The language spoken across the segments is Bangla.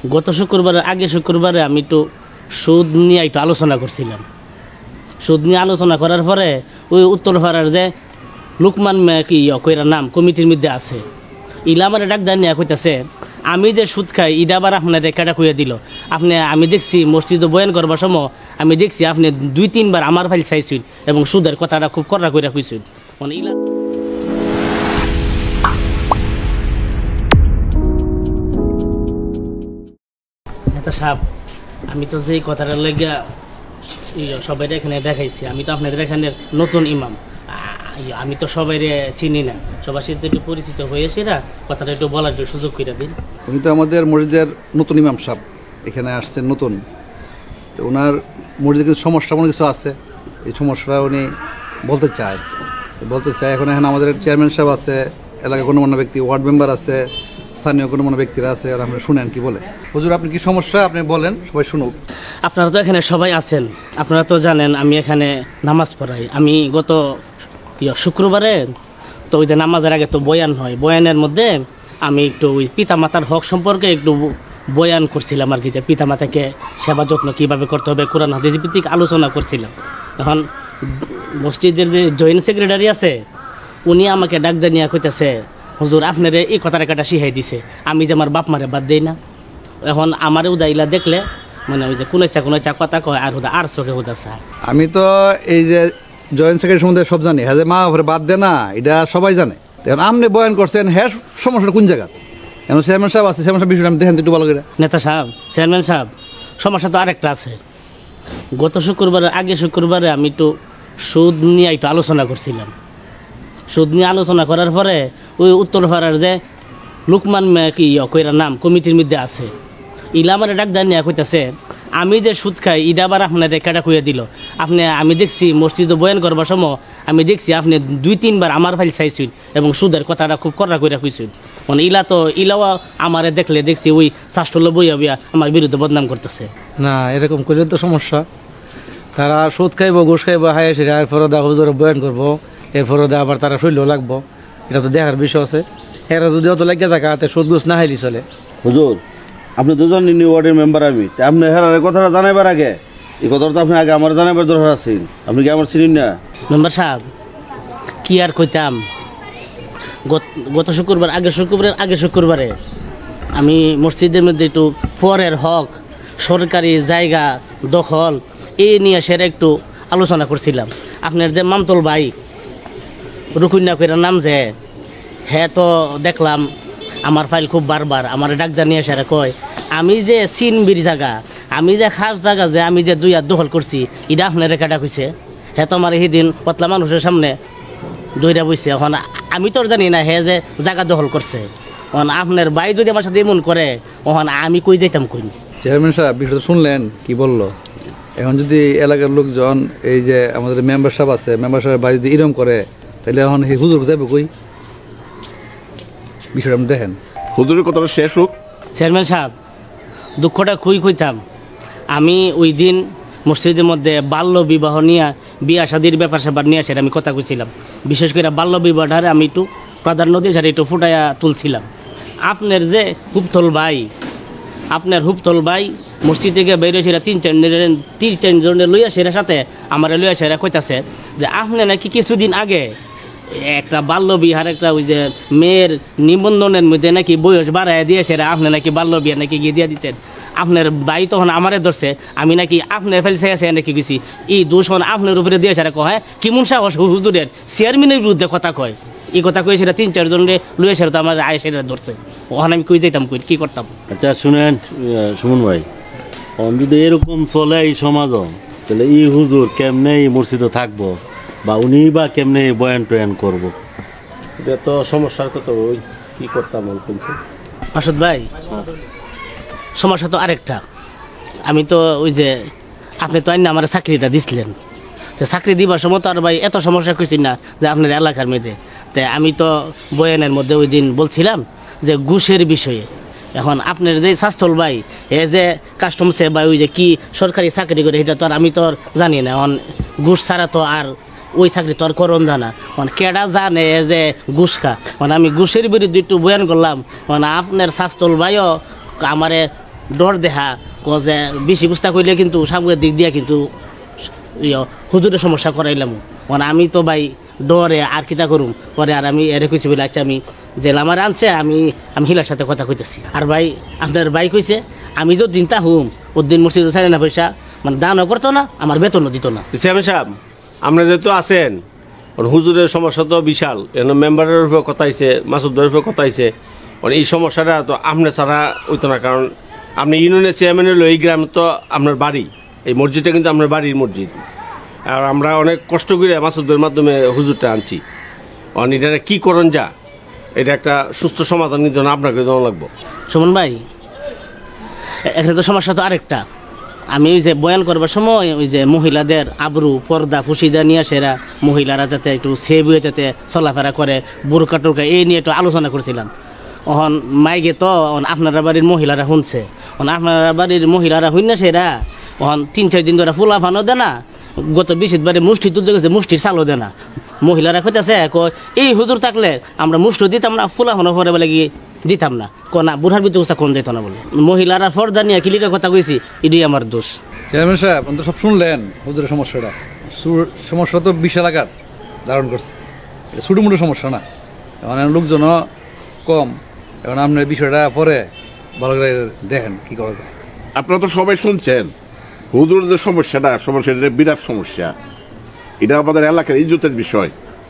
গত শুক্রবারের আগে শুক্রবারে আমি একটু সুদ নিয়ে একটু আলোচনা করছিলাম। সুদ নিয়ে আলোচনা করার পরে ওই উত্তরপাড়ার যে লুকমান কি কইরা নাম কমিটির মধ্যে আছে, ইলা আমার ডাক দেন নিয়ে কইতাছে আমি যে সুদ খাই ইটা আবার আপনার রেখাটা কইয়া দিল। আমি দেখছি মসজিদে বয়ান করবার সময় আমি দেখছি আপনি 2-3 বার আমার ফাইল চাইছিল এবং সুদের কথাটা খুব কড়া কইরা কইছিল। মানে ইলা নেতা সাহেব, আমি তো যেই কথাটা লেগে সবাই এখানে দেখাইছি, আমি তো আপনাদের এখানে নতুন ইমাম, আমি তো সবাই চিনি না, সবার সাথে একটু পরিচিত হয়েছে না, কথাটা একটু বলার সুযোগ করে দিন। উনি তো আমাদের মসজিদের নতুন ইমাম সাহেব, এখানে আসছেন নতুন, তো ওনার মসজিদে কিছু সমস্যা কোনো কিছু আছে, এই সমস্যাটা উনি বলতে চায়। এখন এখানে আমাদের চেয়ারম্যান সাহেব আছে, এলাকার গণ্যমান্য ব্যক্তি, ওয়ার্ড মেম্বার আছে, স্থানীয় গণ্যমান্য ব্যক্তিরা আছে, আর আপনারা শুনেন কি বলে। হুজুর, আপনি কি সমস্যা আপনি বলেন, সবাই শুনুক। আপনারা তো এখানে সবাই আছেন, আপনারা তো জানেন আমি এখানে নামাজ পড়াই। আমি গত শুক্রবারে তো ওই যে নামাজের আগে তো বয়ান হয়, বয়ানের মধ্যে আমি একটু ওই পিতামাতার হক সম্পর্কে একটু বয়ান করছিলাম আর কি, যে পিতামাতাকে সেবা যত্ন কীভাবে করতে হবে কোরআন হাদিস ভিত্তিক আলোচনা করছিলাম। এখন মসজিদের যে জয়েন্ট সেক্রেটারি আছে উনি আমাকে ডাক দিয়ে নিয়ে কইতেছে হুজুর আপনারে এই কথাটা কাটা শিখাই দিছে, আমি যে আমার বাপ মারে বাদ দেই না। এখন আমার উদাইলা দেখলে মানে ওই যে কোনো চা কথা কয় আর হুদা আর চোখে হুদা চা। আমি তো এই যে জয়েন্ট সেক্রেটারি সম্বন্ধে সব জানি, হ্যাঁ, যে মা বাপরে বাদ দে না, এটা সবাই জানে। এখন আপনি বয়ান করছেন, হ্যাঁ, সমস্যাটা কোন জায়গা? এখন চেয়ারম্যান সাহেব আছে, চেয়ারম্যান সাহেব বিষয়টা আমি দেখেন একটু ভালো করে। নেতা সাহেব, চেয়ারম্যান সাহেব, সমস্যা তো আরেকটা আছে। গত শুক্রবারের আগে শুক্রবারে আমি একটু সুদ নিয়ে একটু আলোচনা করছিলাম। সুদ নিয়ে আলোচনা করার পরে ওই উত্তরপাড়ার যে লুকমান কি কইরা নাম কমিটির মধ্যে আছে, ইলা আমার ডাক দেন নিয়ে কইতাছে আমি যে সুদ খাই ইটা আবার আপনার রেখাটা কইয়া দিল। আমি দেখছি মসজিদে বয়ান করবার সময় আমি দেখছি আপনি 2-3 বার আমার ফাইল চাইছিল এবং সুদের কথাটা খুব কড়া কইরা কইছিল। মানে ইলাও আমারে দেখছি ওই শাস্ত্রল বইয়া বিয়া আমার বিরুদ্ধে বদনাম করতেছে। না, এরকম করলে তো সমস্যা। তারা সুদ খাইব, ঘুষ খাইব, হাইয়াসি এরপরে দা হুজুর বয়ান করবো, এরপরে দা আবার তারা শৈল লাগবো, এটা তো দেখার বিষয় আছে। এরা যদি অত লাগিয়ে থাকে হাতে সুদ ঘুষ না হাইলি চলে। হুজুর, আপনি দুজন নিউ ওয়ার্ডের মেম্বার, আমি আপনি হেরার কথাটা জানাইবার আগে এই কথাটা তো আপনি আগে আমার জানাইবার দরকার আছে। আপনি কি আমার চিনেন না? মেম্বার সাহেব, কি আর কইতাম, গত শুক্রবারের আগে শুক্রবারে আমি মসজিদের মধ্যে একটু পরের হক, সরকারি জায়গা দখল এই নিয়ে সেটা একটু আলোচনা করছিলাম। আপনার যে মামতল ভাই রুকুন্যা কইরার নাম যে, হ্যাঁ, তো দেখলাম আমার ফাইল খুব বারবার আমার ডাক্তার নিয়ে এসে কয় আমি যে সিনবির জায়গা, আমি যে খাস জায়গা যে আমি যে 2 হাত দখল করছি এটা আপনার রেখাটা কইছে। হ্যাঁ, তো আমার সেদিন পতলা মানুষের সামনে দইরা বইছে। এখন আমি তো জানি না হে যে জায়গা দখল করছে। এখন আপনার ভাই যদি আমার সাথে এমন করে ওখান আমি কই যাইতাম কই। চেয়ারম্যান সাহেব, বিষয়টা শুনলেন কি বললো? এখন যদি এলাকার লোকজন এই যে আমাদের মেম্বার সাহেব আছে, মেম্বার সাহেব ভাই যদি এরকম করে, তাহলে এখন এই হুজুর যাবে কই? বিষয়টা আপনি দেখেন। হুজুরের কথাটা শেষ হোক। চেয়ারম্যান সাহেব, দুঃখটা কইতাম আমি ওই দিন মসজিদের মধ্যে বাল্য বিবাহ নিয়ে বিয়া শাদির ব্যাপার স্যাপার নিয়ে সেটা আমি কথা কইছিলাম। বিশেষ করে বাল্য বিবাহটারে আমি একটু প্রাধান্য দিয়ে সেটা একটু ফুটাইয়া তুলছিলাম। আপনার যে হুপতল ভাই মসজিদ থেকে বেরিয়ে সেরা 3-4 জনের লইয়া সেরা সাথে আমার লইয়া সেরা কইতাছে যে আপনি নাকি কিছুদিন আগে একটা বাল্য বিহার একটা ওই যে মেয়ের নিবন্ধনের মধ্যে নাকি বয়স বাড়াইয়া দিয়ে সেরা আপনি নাকি বাল্য বিহার নাকি গিয়ে দিয়ে দিচ্ছেন। আপনার ভাই তখন আমারে ধরছে, আমি নাকি আপনার ফেলছে নাকি গেছি, এই দূষণ আপনার উপরে দিয়ে সেরা কয় কি মন সাহস হুজুরের চেয়ারম্যানের বিরুদ্ধে কথা কয়। এই কথা কয়ে সেটা 3-4 জনের লইয়া সেরা তো আমার আয় সেটা ধরছে। ওখানে আমি কই যাইতাম কই কি করতাম? আচ্ছা শুনেন সুমন ভাই, যদি এরকম চলে এই সমাজ, তাহলে এই হুজুর কেমনে এই মসজিদে থাকবো বা উনি বা কেমনে বয়ান টয়ান করবো? এটা তো সমস্যার কথা, ওই কি করতাম মাসুদ ভাই। সমস্যা তো আরেকটা, আমি তো ওই যে আপনি তো আইন আমার চাকরিটা দিছিলেন, যে চাকরি দিবার সময় তো আর ভাই এত সমস্যা করছি না যে আপনার এলাকার মধ্যে। তাই আমি তো বয়ানের মধ্যে ওই দিন বলছিলাম যে ঘুষের বিষয়ে। এখন আপনার যে স্বাস্থ্যল ভাই এ যে কাস্টমসে বা ওই যে কি সরকারি চাকরি করে সেটা তো আর আমি তো আর জানি না। এখন ঘুষ ছাড়া তো আর ওই চাকরি তো আর করন জানা, মানে কেডা জানে যে ঘুষ খা। মানে আমি ঘুষের বিরুদ্ধে একটু বয়ান করলাম, মানে আপনার স্বাস্থ্যল ভাইও আমারে ডর দেখা যে বেশি বুঝতা কইলে কিন্তু সামনের দিক দিয়া কিন্তু হুজুরের সমস্যা করাইলাম। মানে আমি তো ভাই ডরে আর কিতা করুম, পরে আর আমি এরে কইছি বলে আচ্ছা আমি জেল আমার আনছে, আমি হিলার সাথে কথা কইতেছি। আর ভাই আপনার ভাই কইছে আমি যদি দিন হুম ওর দিন মসজিদে ছাড়ে না পয়সা মানে দানও করতো না, আমার বেতনও দিত না। চেয়ারম্যান সাহেব, আপনারা যেহেতু আছেন, হুজুরের সমস্যা তো বিশাল, মেম্বারের উপরে কথা হয়েছে, মাসুদের উপরে কথা হয়েছে, এই সমস্যাটা তো আপনার ছাড়া হইতো না। কারণ আপনি ইউনিয়নের চেয়ারম্যান হলো, এই গ্রামে তো আপনার বাড়ি, এই মসজিদটা কিন্তু আপনার বাড়ির মসজিদ। আর আমরা অনেক কষ্ট করে মাসুদের মাধ্যমে হুজুরটা আনছি। এটা কি করেন যা, এটা একটা সুস্থ সমাধান কিন্তু আপনাকে দেওয়া লাগবো। সুমন ভাই, এখানে তো সমস্যা তো আরেকটা, আমি ওই যে বয়ান করবার সময় ওই যে মহিলাদের আবরু পর্দা ফুসিদা নিয়ে সেরা মহিলারা যাতে একটু সেভ হয়ে যাতে চলাফেরা করে, বুরকা টুরকা এই নিয়ে একটু আলোচনা করছিলাম। এখন মাইকে তো আপনারা বাড়ির মহিলারা শুনছে, আপনারা বাড়ির মহিলারা শুন না সেরা এখন 3-4 দিন ধরে ফুলা ফানো দেয় না, গত 20 বারে মুষ্টি তুলতে গেছে মুষ্টির চালও দেয় না। মহিলারা কইতেছে এই হুজুর থাকলে আমরা মুষ্টি দিতাম না, ফুলা ফানো করে বলে গিয়ে দিতাম না, না বুড়ার ভিতরে কোন দিত না বলে। মহিলারা ফর্দা নিয়ে কিলিকে কথা কইছি, এটাই আমার দোষ। চেয়ারম্যান সাহেব, আপনি তো সব শুনলেন হুজুরের সমস্যাটা। সমস্যা তো বিশাল আকার ধারণ করছে, এটা ছোটো মোটো সমস্যা না। এখন লোকজনও কম, এখন আপনার বিষয়টা পরে ভালো করে দেখেন কি করা যায়। আপনারা তো সবাই শুনছেন হুজুরের যে সমস্যাটা বিরাট সমস্যা, এটা আমাদের এলাকার ইজ্জতের বিষয়।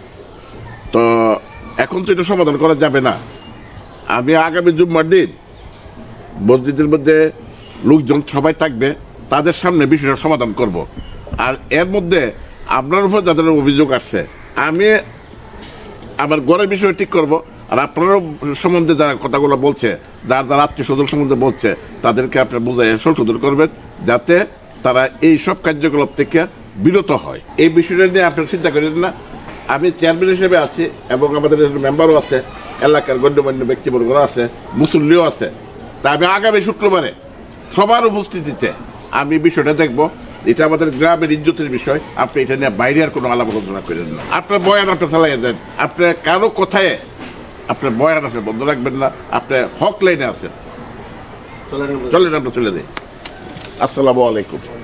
তো এখন তো এটা সমাধান করা যাবে না। আমি আগামী জুম্মার দিন মসজিদের মধ্যে লোকজন সবাই থাকবে, তাদের সামনে বিষয়টা সমাধান করব। আর এর মধ্যে আপনার উপর যাদের অভিযোগ আসছে, আমি আমার ঘরের বিষয় ঠিক করব। আর আপনারও সম্বন্ধে যারা কথাগুলো বলছে, যারা আত্মীয় স্বজন সম্বন্ধে বলছে, তাদেরকে আপনার বোঝাই সংশোধন করবেন, যাতে তারা এই সব কার্যকলাপ থেকে বিরত হয়। এই বিষয়টা নিয়ে আপনার চিন্তা করেন না। আমি চেয়ারম্যান হিসেবে আছি এবং আমাদের মেম্বারও আছে, এলাকার গণ্যমান্য ব্যক্তিবর্গরা আছে, মুসল্লিও আছে। তা আমি আগামী শুক্রবারে সবার উপস্থিতিতে আমি বিষয়টা দেখব। এটা আমাদের গ্রামের ইজ্জতের বিষয়। আপনি এটা নিয়ে বাইরে আর কোনো আলাপ আলোচনা করেন না। আপনার বয়ান আপনি চালাইয়া দেন, আপনি কারো কথায় আপনার বয়ান আপনি বন্ধ রাখবেন না। আপনি হক লাইনে আছেন, চলেন আমরা চলে যাই। আসসালামু আলাইকুম।